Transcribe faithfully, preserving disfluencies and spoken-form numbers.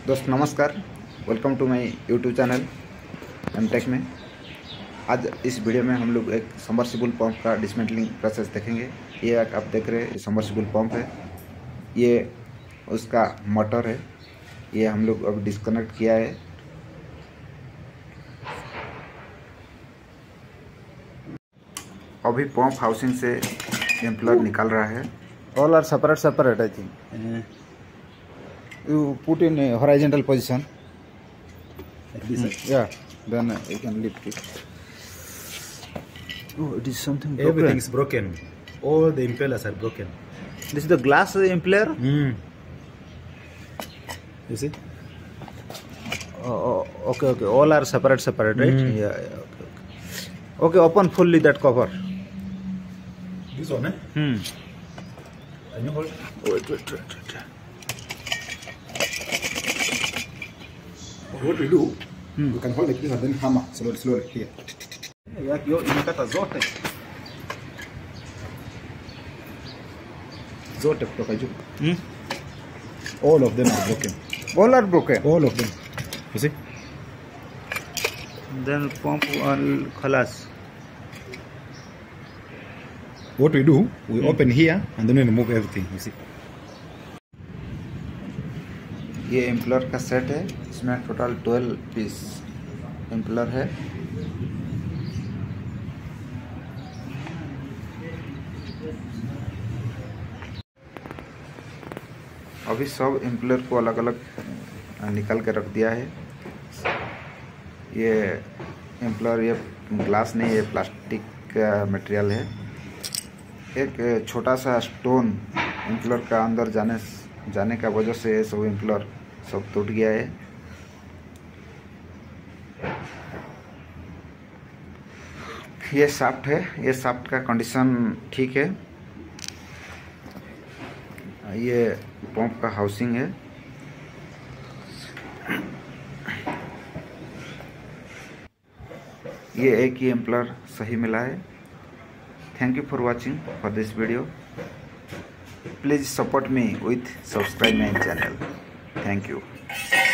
दोस्त नमस्कार, welcome to my YouTube channel Mtech में। आज इस वीडियो में हम लोग एक सबमर्सिबल पंप का डिसमेंटलिंग प्रोसेस देखेंगे। ये आप देख रहे हैं सबमर्सिबल पंप है, ये उसका मोटर है। ये हम लोग अब डिस्कनेक्ट किया है। अभी पंप हाउसिंग से एम्पलर निकाल रहा है। All are separate, separate. I think. Uh, you put in a horizontal position. Like this. Mm. Yeah. Then uh, you can lift it. Oh, it is something broken. Everything is broken. All the impellers are broken. This is the glass impeller. Mm. You see? Oh, oh, okay, okay. All are separate, separate, right? Mm. Yeah, yeah. Okay, okay. Okay, open fully that cover. This one, eh? Hmm. Can you hold? Wait, wait, wait, wait. What we do? Hmm. You can hold like this and then hammer slowly, slowly here. Hiyo imekata zote Zote kutoka juu. hmm? All of them are broken. All are broken. All of them. You see? Then pump all khalas. What we do? We mm. open here and then we remove everything. You see? ये impeller का set है। इसमें total twelve piece ampler है। अभी सब ampler को अलग अलग निकाल के रख दिया है। ये एम्पलर ये ग्लास नहीं, ये प्लास्टिक का मटेरियल है। एक छोटा सा स्टोन एम्पलर का अंदर जाने जाने का वजह से ये सब एम्पलर सब टूट गया है। ये शाफ्ट है, ये शाफ्ट का कंडीशन ठीक है। ये पंप का हाउसिंग है। ये एक ही एम्पलर सही मिला है। Thank you for watching for this video. Please support me with subscribe my channel. Thank you.